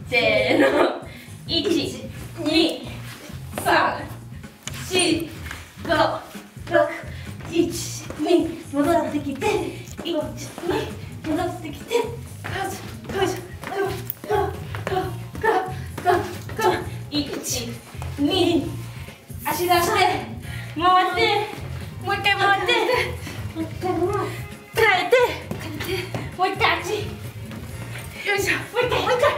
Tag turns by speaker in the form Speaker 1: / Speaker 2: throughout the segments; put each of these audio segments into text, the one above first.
Speaker 1: せーの。1、2、3、4、5、6、1、2、戻ってきて、1、2、戻ってきて、1、2、足出して、回って、もう一回回って、変えて、もう一回足、よいしょ、もう一回、よいしょ。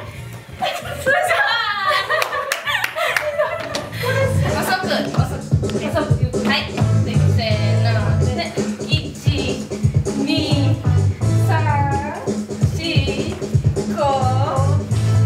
Speaker 1: 遅く、はい、せーの、1、2、3、4、5、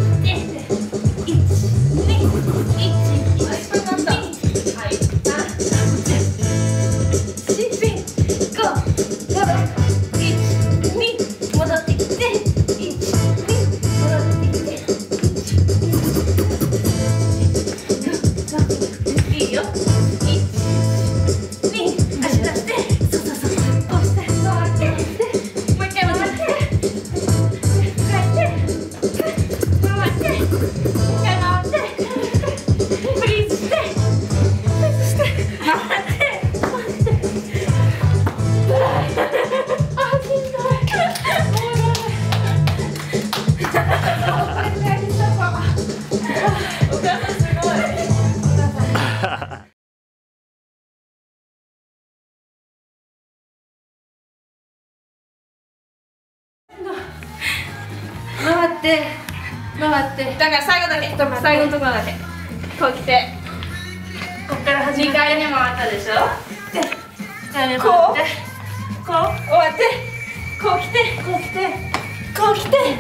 Speaker 1: 回って、だから最後だけ、最後のところだけこう来て、こっから2回目回ったでしょ。で、こう終わって、こう来て、こう来て、こう来て、